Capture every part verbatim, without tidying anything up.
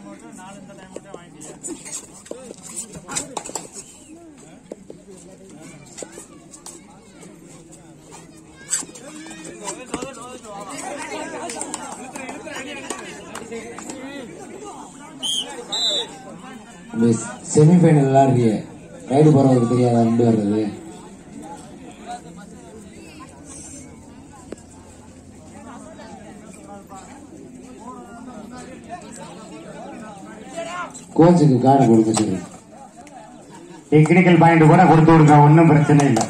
Semi-final விளையாடுறிய ride போறவருக்கு தெரியாதா ரெண்டு வர்றது? கோச்சுக்கு கார்டு கொடுக்க சொல்லு. டெக்னிக்கல் பாயிண்ட் கூட கொடுத்து விடுங்க, ஒன்னும் பிரச்சனை இல்லை.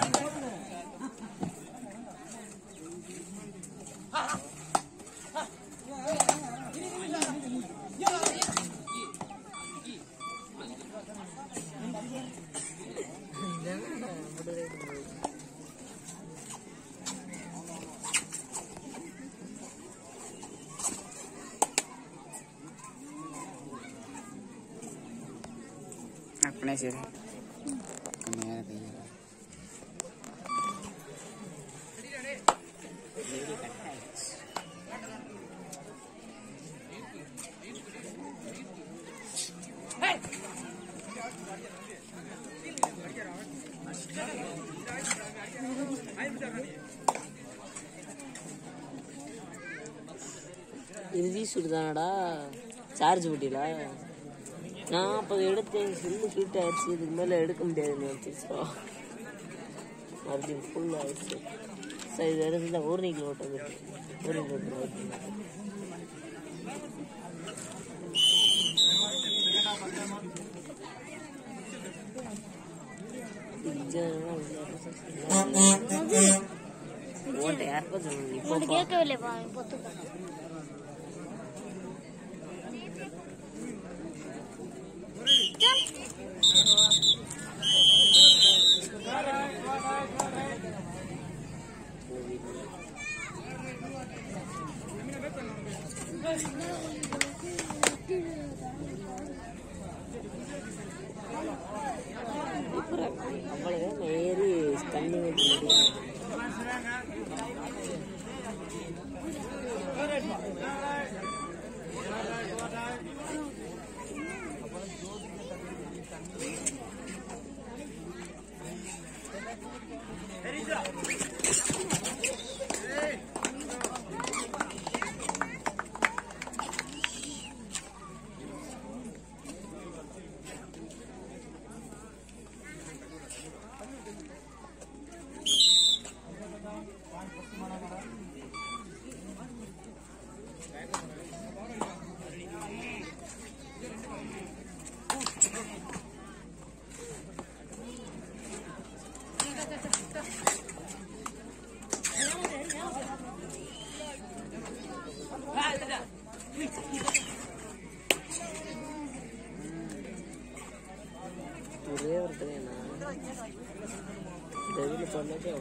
अपने से இறுதி சுடுதானடா சார்ஜ் போட்டியில நான் அப்போ எடுத்தேன். செல்லு ஹீட் ஆயிடுச்சு, இதுக்கு மேலே எடுக்க முடியாதுன்னு வச்சுச்சோ மறுபடியும் ஃபுல் ஆயிடுச்சு. சார் இது இருந்தால் ஒரு நீக்கில் ஓட்டம் ஒரு நீக்கில் ஓட்டம் ஓட்ட யாருப்பா சொல்லணும் கேட்கவில்லை. அவ்வளவுதான் ஏறி தண்ணி ஊற்றி ஒரே ஒருத்தர் என்ன டெய்லியில் பண்ணதே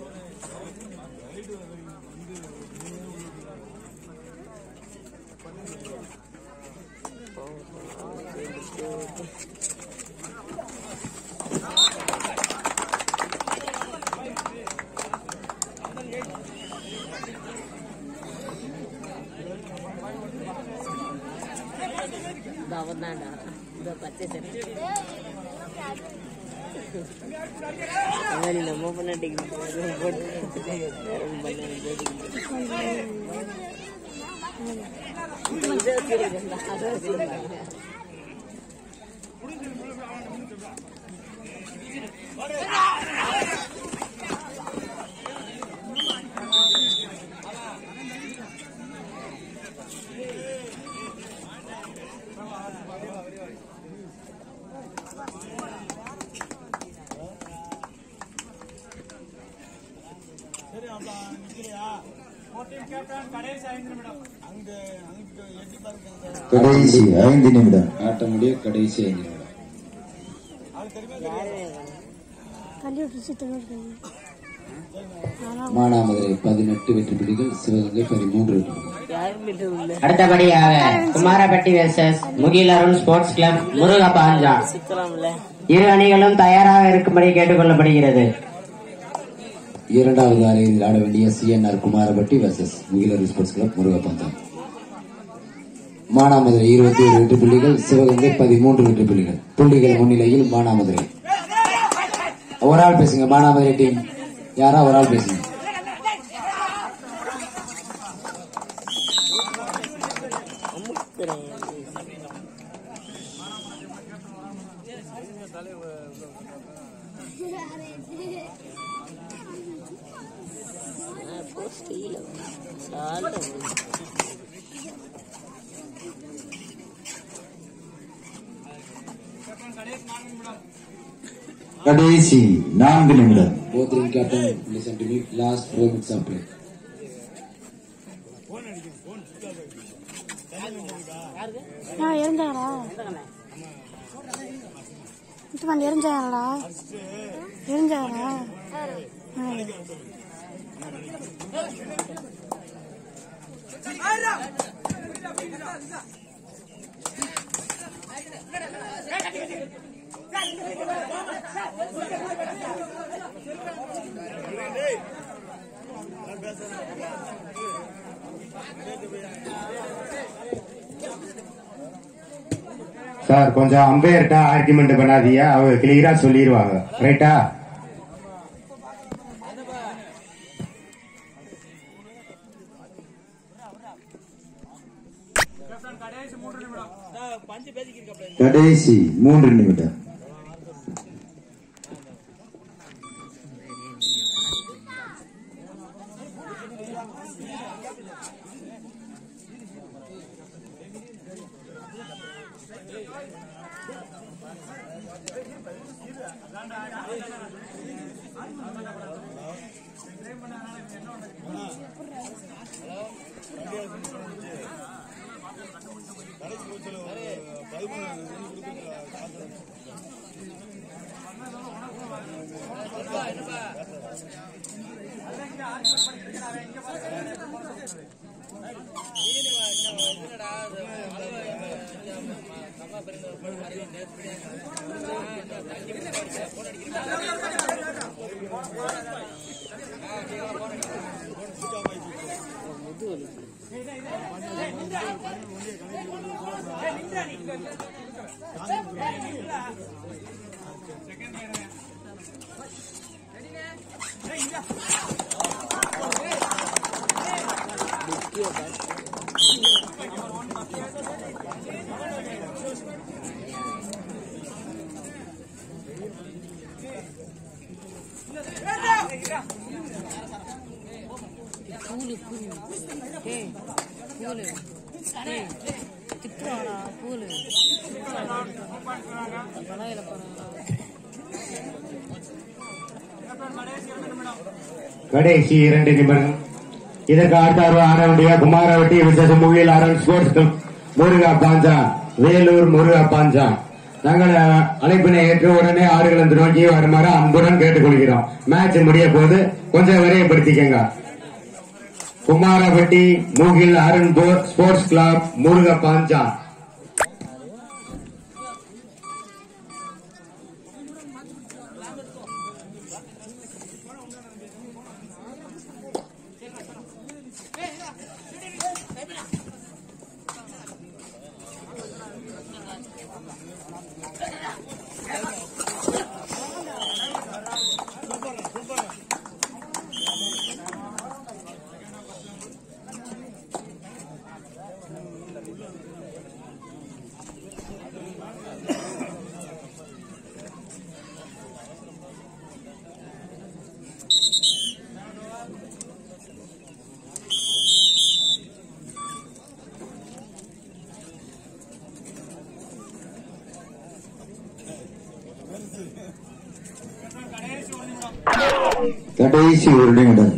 அவன் தான்டா இந்த பச்சை சட்டை நம்ம பண்ண டிகிரி கடைசி ஐந்து நிமிடம் ஆட்ட முடிய கடைசி ஐந்து நிமிடம். மானாமதுரை பதினெட்டு வெற்றி புள்ளிகள், சிவகங்கை பதிமூன்று வெற்றி புள்ளிகள். அடுத்தபடியாக Kumarapatti versus Mugil Arun sports club Murugapancha. இரு அணிகளும் தயாராக இருக்கும்படி கேட்டுக் கொள்ளப்படுகிறது. இரண்டாவது அறையில் ஆட வேண்டிய C N R Kumarapatti versus Mugil Arun sports club Murugapancha. Manamadurai இருபத்தி ஒரு வெற்றி புள்ளிகள், சிவகங்கை பதிமூன்று வெற்றி புள்ளிகள். புள்ளிகள் முன்னிலையில் மானாமதுரை. ஒரு ஆள் பேசுங்க. மானாமதுரை டீம் யாரா ஒரு ஆள் பேசுங்க. கடைசி நான்கு நிமிடம். Both team captain listen to me. Last four minutes of play. எரிஞ்சாங்களா எரிஞ்சாங்களா எரிஞ்சாங்களா சார் கொஞ்சம் அம்பையர்கிட்ட ஆர்குமெண்ட் பண்ணாதீங்க, அவங்க கிளியரா சொல்லிடுவாங்க. ரைட்டா? கடைசி மூன்று நிமிடம். கடைசி இரண்டு நிமிடம். இதற்கு அடுத்த ஆரம்பிய குமாரவட்டி விசேஷ முகில் அரண் ஸ்போர்ட்ஸ் கிளப் முருகா பாஞ்சா, வேலூர் முருகா பாஞ்சா நாங்கள் அழைப்பினை ஏற்ற உடனே ஆறுகளை நோக்கி வருமாறு அன்புடன் கேட்டுக்கொள்கிறோம். மேட்ச் முடிய போது கொஞ்சம் விரைவுபடுத்திக்கங்க. குமாரவட்டி முகில் அரண் ஸ்போர்ட்ஸ் கிளப் முருகா பாஞ்சா. கடைசி ஒரு நிமிடம்.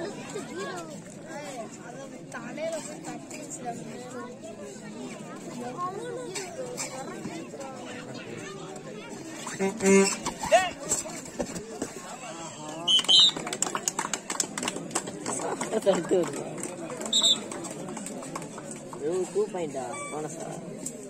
டூ பாயிண்டா போனஸா